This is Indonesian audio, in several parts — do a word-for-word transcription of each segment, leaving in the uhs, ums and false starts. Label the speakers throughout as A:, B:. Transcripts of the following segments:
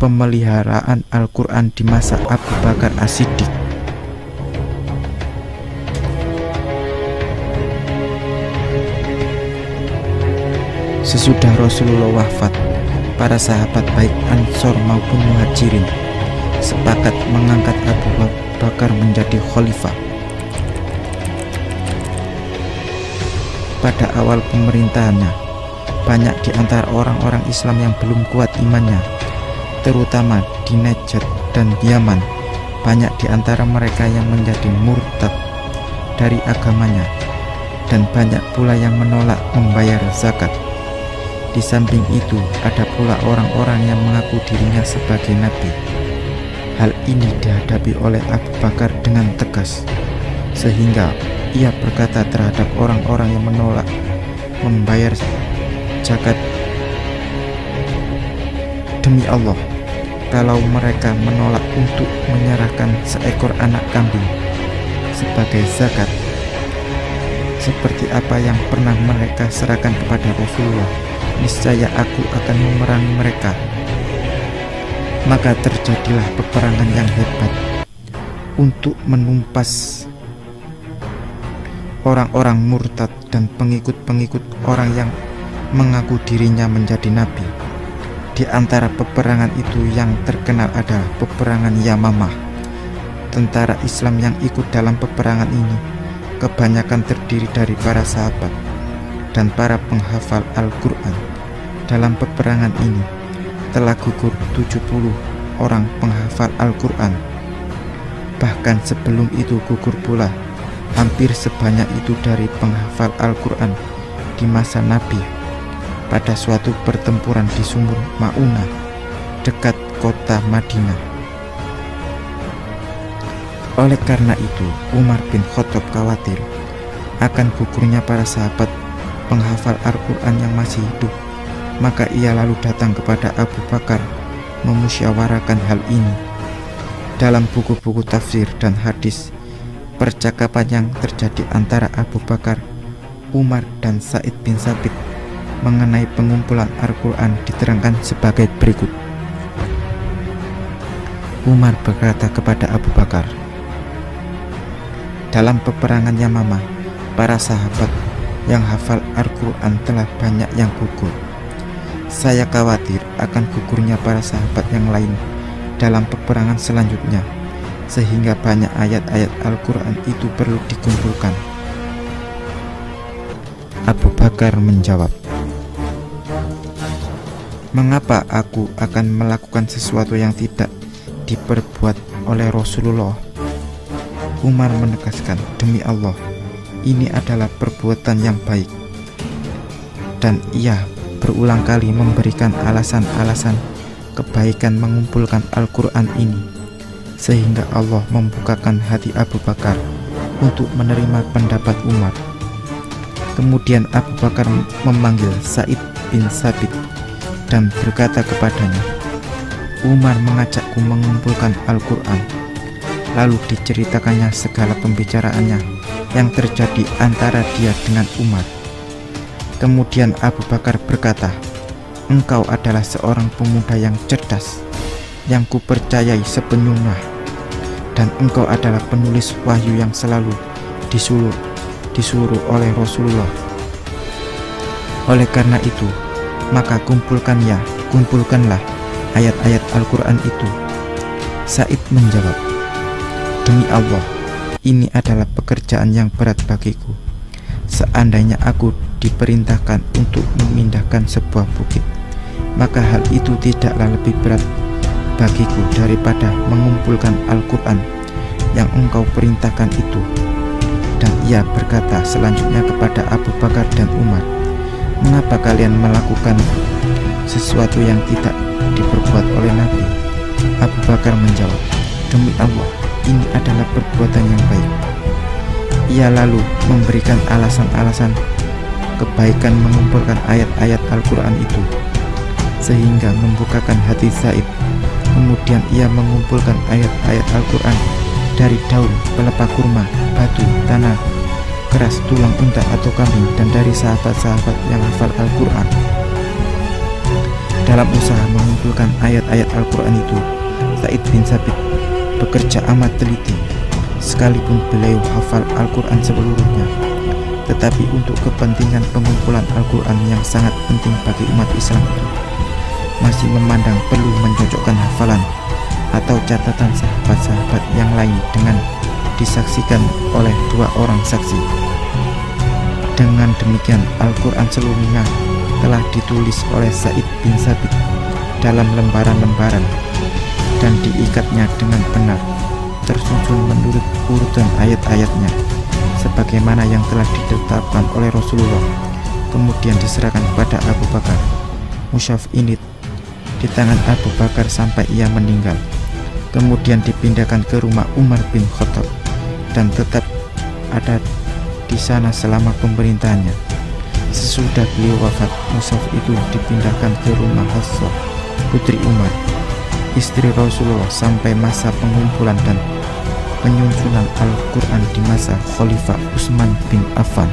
A: pemeliharaan Al-Quran di masa Abu Bakar As-Siddiq. Sesudah Rasulullah wafat, para sahabat baik Ansor maupun Muhajirin sepakat mengangkat Abu Bakar menjadi khalifah. Pada awal pemerintahannya, banyak di antara orang-orang Islam yang belum kuat imannya, terutama di Najd dan Yaman. Banyak di antara mereka yang menjadi murtad dari agamanya, dan banyak pula yang menolak membayar zakat. Di samping itu, ada pula orang-orang yang mengaku dirinya sebagai nabi. Hal ini dihadapi oleh Abu Bakar dengan tegas, sehingga ia berkata terhadap orang-orang yang menolak membayar zakat, "Demi Allah, kalau mereka menolak untuk menyerahkan seekor anak kambing sebagai zakat, seperti apa yang pernah mereka serahkan kepada Rasulullah, niscaya aku akan memerangi mereka." Maka terjadilah peperangan yang hebat untuk menumpas orang-orang murtad dan pengikut-pengikut orang yang mengaku dirinya menjadi nabi. Di antara peperangan itu yang terkenal adalah peperangan Yamamah. Tentara Islam yang ikut dalam peperangan ini kebanyakan terdiri dari para sahabat dan para penghafal Al-Quran. Dalam peperangan ini telah gugur tujuh puluh orang penghafal Al-Quran. Bahkan sebelum itu gugur pula hampir sebanyak itu dari penghafal Al-Quran di masa Nabi pada suatu pertempuran di sumur Maunah dekat kota Madinah. Oleh karena itu, Umar bin Khattab khawatir akan gugurnya para sahabat penghafal Al-Quran yang masih hidup. Maka ia lalu datang kepada Abu Bakar memusyawarakan hal ini. Dalam buku-buku tafsir dan hadis, percakapan yang terjadi antara Abu Bakar, Umar, dan Sa'id bin Tsabit mengenai pengumpulan Al-Quran diterangkan sebagai berikut. Umar berkata kepada Abu Bakar, "Dalam peperangan Yamamah, para sahabat yang hafal Al-Quran telah banyak yang gugur. Saya khawatir akan gugurnya para sahabat yang lain dalam peperangan selanjutnya, sehingga banyak ayat-ayat Al-Quran itu perlu dikumpulkan." Abu Bakar menjawab, "Mengapa aku akan melakukan sesuatu yang tidak diperbuat oleh Rasulullah?" Umar menegaskan, "Demi Allah, ini adalah perbuatan yang baik." Dan ia berulang kali memberikan alasan-alasan kebaikan mengumpulkan Al-Quran ini, sehingga Allah membukakan hati Abu Bakar untuk menerima pendapat Umar. Kemudian Abu Bakar memanggil Sa'id bin Tsabit dan berkata kepadanya, "Umar mengajakku mengumpulkan Al-Quran." Lalu diceritakannya segala pembicaraannya yang terjadi antara dia dengan Umar. Kemudian Abu Bakar berkata, "Engkau adalah seorang pemuda yang cerdas, yang kupercayai sepenuhnya, dan engkau adalah penulis wahyu yang selalu disuruh, disuruh oleh Rasulullah. Oleh karena itu, maka kumpulkan ya, kumpulkanlah ayat-ayat Al-Quran itu." Sa'id menjawab, "Demi Allah, ini adalah pekerjaan yang berat bagiku. Seandainya aku diperintahkan untuk memindahkan sebuah bukit, maka hal itu tidaklah lebih berat bagiku daripada mengumpulkan Al-Quran yang engkau perintahkan itu." Dan ia berkata selanjutnya kepada Abu Bakar dan Umar, "Mengapa kalian melakukan sesuatu yang tidak diperbuat oleh Nabi?" Abu Bakar menjawab, "Demi Allah, ini adalah perbuatan yang baik." Ia lalu memberikan alasan-alasan kebaikan mengumpulkan ayat-ayat Al-Quran itu, sehingga membukakan hati Sa'id. Kemudian ia mengumpulkan ayat-ayat Al-Quran dari daun, pelepah kurma, batu, tanah keras, tulang unta atau kambing, dan dari sahabat-sahabat yang hafal Al-Quran. Dalam usaha mengumpulkan ayat-ayat Al-Quran itu, Sa'id bin Sabit bekerja amat teliti. Sekalipun beliau hafal Al-Quran seluruhnya, tetapi untuk kepentingan pengumpulan Al-Quran yang sangat penting bagi umat Islam itu, masih memandang perlu mencocokkan hafalan atau catatan sahabat-sahabat yang lain dengan disaksikan oleh dua orang saksi. Dengan demikian, Al-Quran seluruhnya telah ditulis oleh Sa'id bin Sabit dalam lembaran-lembaran dan diikatnya dengan benar, tersusun menurut urutan ayat-ayatnya sebagaimana yang telah ditetapkan oleh Rasulullah. Kemudian diserahkan kepada Abu Bakar. Mushaf ini di tangan Abu Bakar sampai ia meninggal. Kemudian dipindahkan ke rumah Umar bin Khattab dan tetap ada di sana selama pemerintahannya. Sesudah beliau wafat, mushaf itu dipindahkan ke rumah Hafsah putri Umar, istri Rasulullah, sampai masa pengumpulan dan penyusunan Al-Quran di masa Khalifah Utsman bin Affan.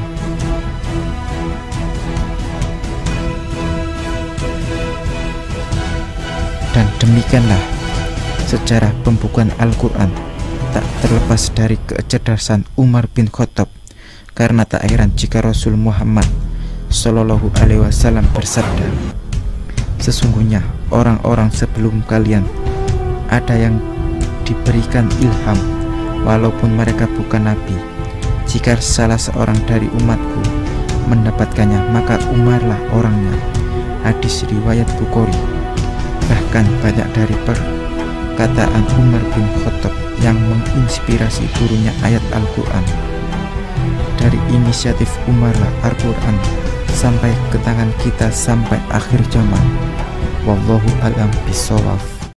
A: Dan demikianlah sejarah pembukuan Al-Quran, tak terlepas dari kecerdasan Umar bin Khattab. Karena tak heran jika Rasul Muhammad Shallallahu Alaihi Wasallam bersabda, sesungguhnya orang-orang sebelum kalian ada yang diberikan ilham walaupun mereka bukan nabi. Jika salah seorang dari umatku mendapatkannya, maka Umarlah orangnya. Hadis riwayat Bukhari. Bahkan banyak dari perkataan Umar bin Khattab yang menginspirasi turunnya ayat Al-Quran. Dari inisiatif Umarlah Al-Quran sampai ke tangan kita sampai akhir zaman. Wallahu a'lam bishawab.